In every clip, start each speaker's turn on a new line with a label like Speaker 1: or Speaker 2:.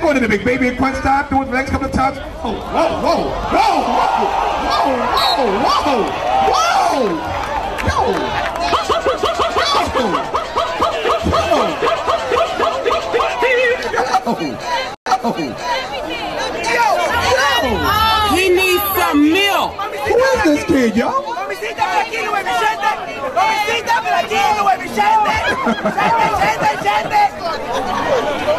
Speaker 1: going into big baby and crunch time. Do it for the next couple of times. Oh, whoa, whoa, whoa, whoa, whoa, whoa, whoa, yo.
Speaker 2: He needs some milk.
Speaker 1: Who is this kid, yo?
Speaker 3: Mamacita, por aquí, no me Vicente. Mamacita, por aquí, no me Vicente. Vicente.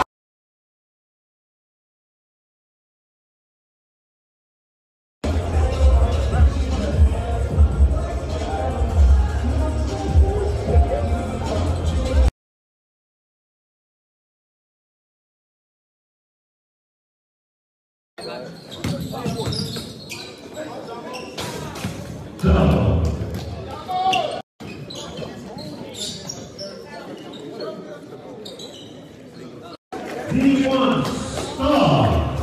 Speaker 4: D1 Star.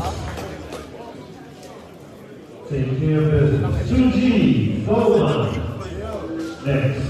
Speaker 4: Taking care of business. 2G, 4-1. Next.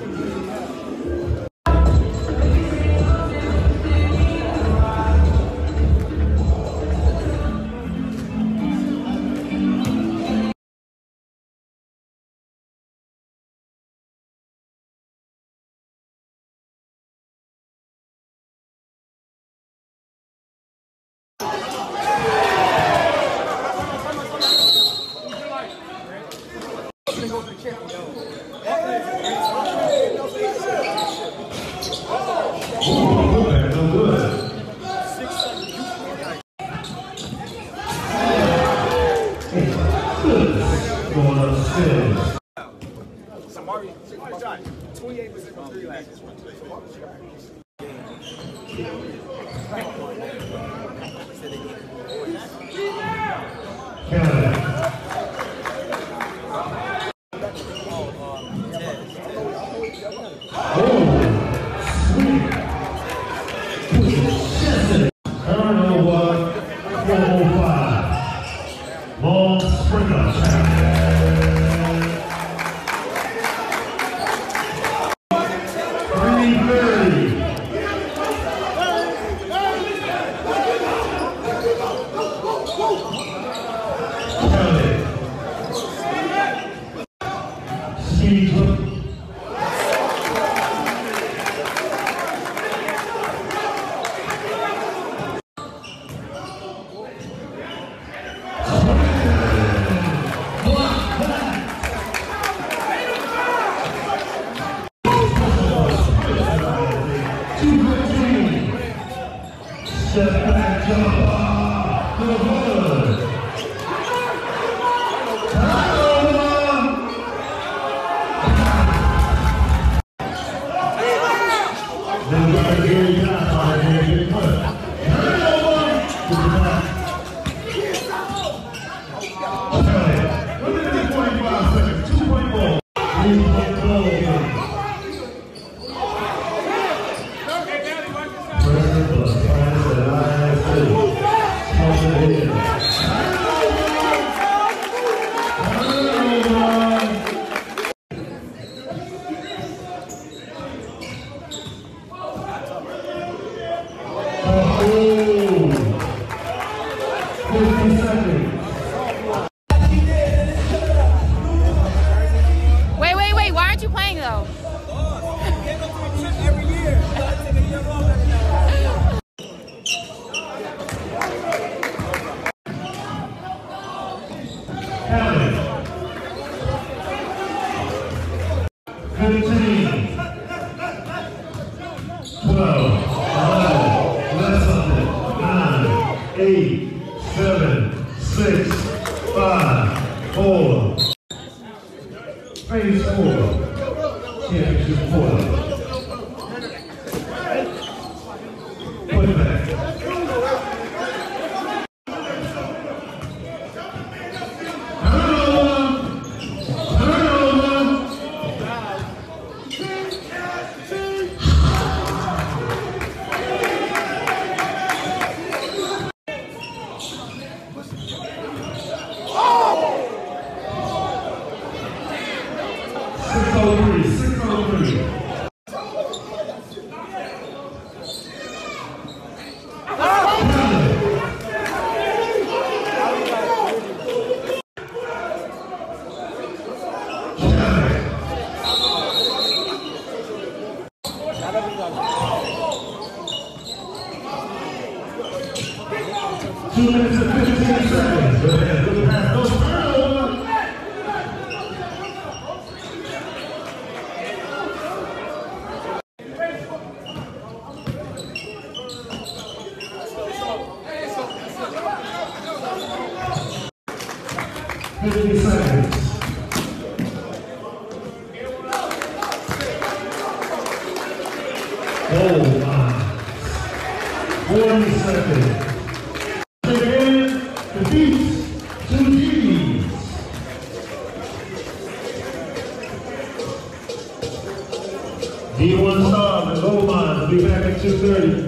Speaker 5: Wait, why aren't you playing though?
Speaker 3: Every year.
Speaker 4: Phase 4, championship quarter. Put it back. 2 minutes and 15 seconds. Go ahead, good pass. No turnover. Seconds. Oh my. 40 seconds. Again, defeats 2 G's. D1 Star and Gold Mine will be back at 2:30.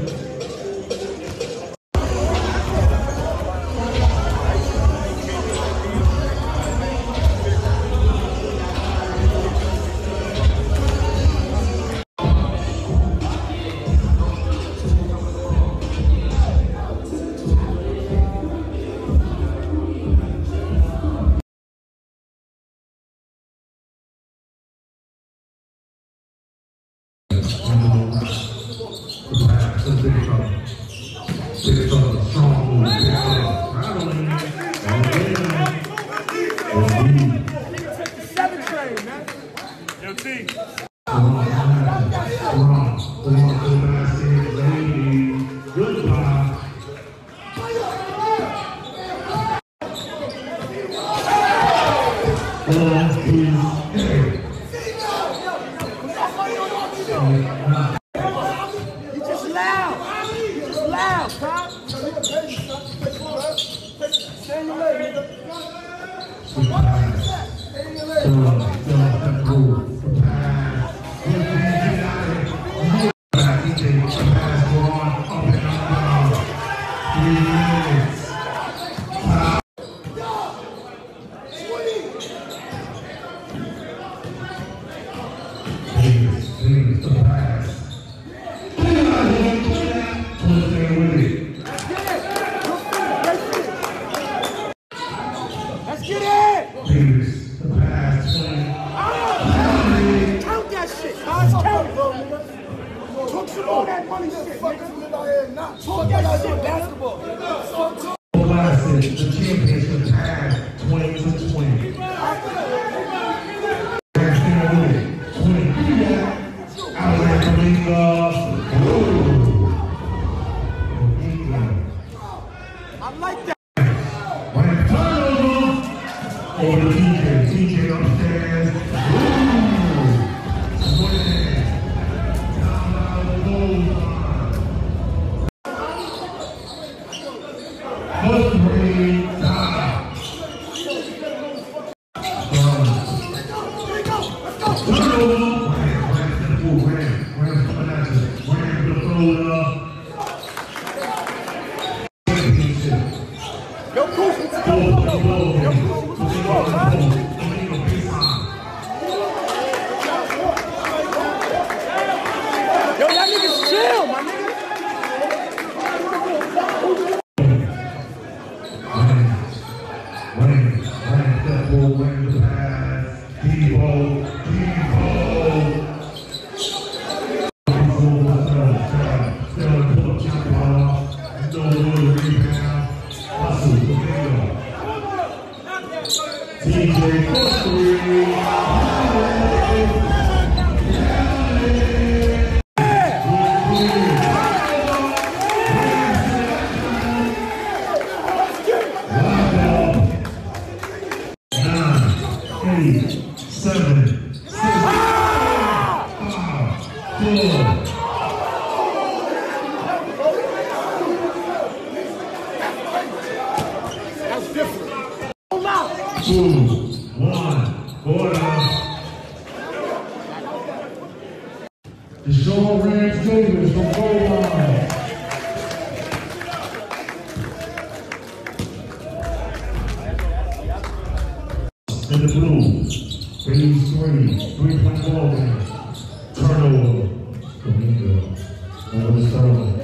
Speaker 4: In the blue, phase 3-point ball game. Turnover. Kaminga over the Sterling.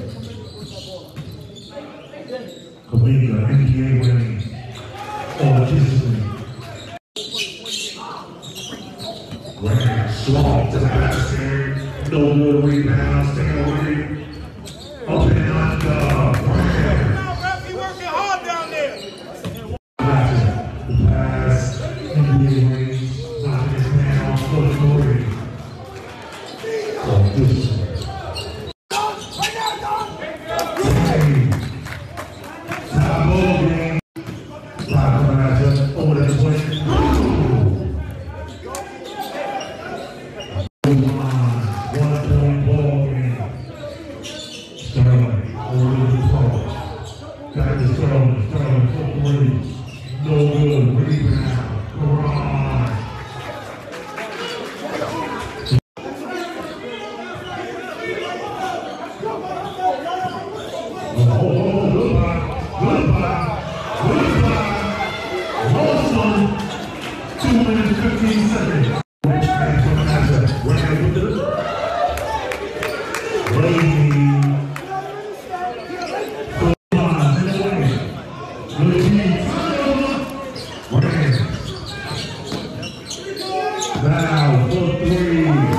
Speaker 4: Kaminga, NBA winning. Over Kissinger. Grant strong to the basket. No good rebound. Stay away. Up and under. Grant.
Speaker 3: He working hard.
Speaker 4: Practice throwing, 4-3. No good. Rebound. Come on. Awesome. 2 minutes, 15 seconds. Now, 4-3.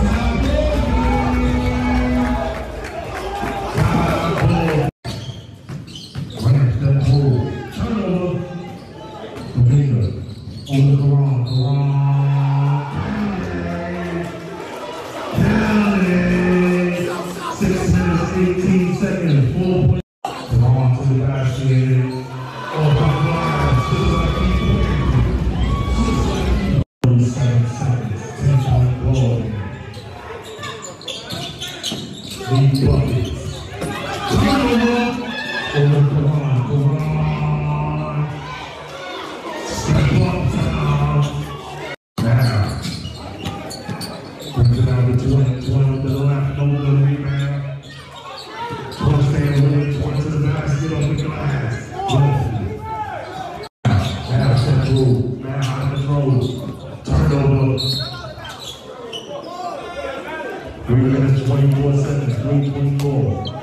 Speaker 4: Turnover. 3 minutes, 24 seconds, 3:24.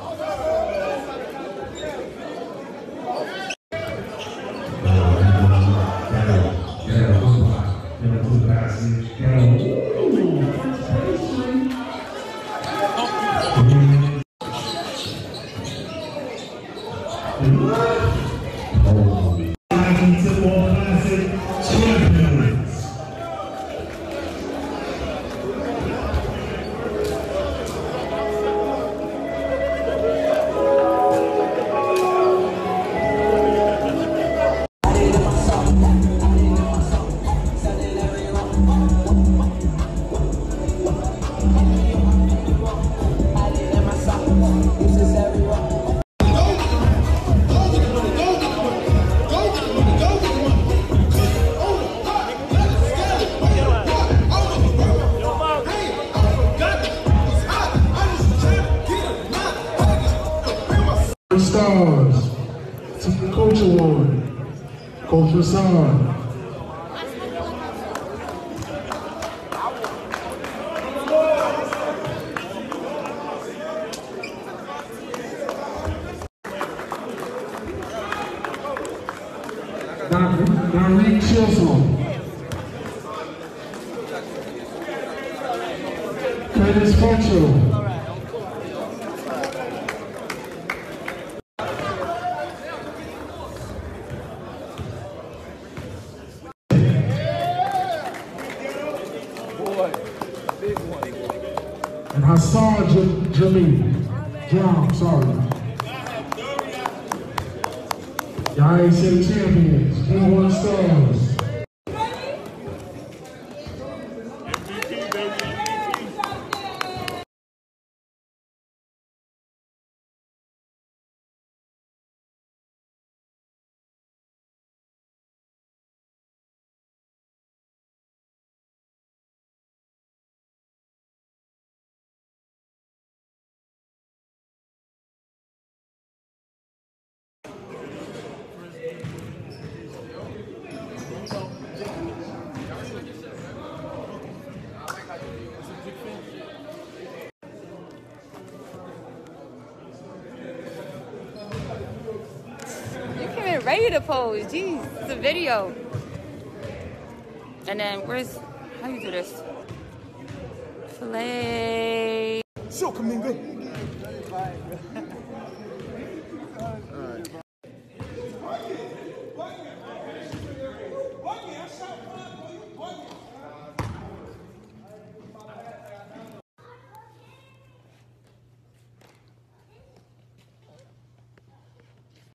Speaker 4: Stars, Team Coach Award, Coach Rassan. Darlene Chisholm. Curtis Funchal. And Hassan Jamil. Sorry. Y'all ain't city champions. D1 stars.
Speaker 5: Ready to pose. Jeez, it's a video. And then where's, how you do this? Filet.
Speaker 3: Show Kaminga.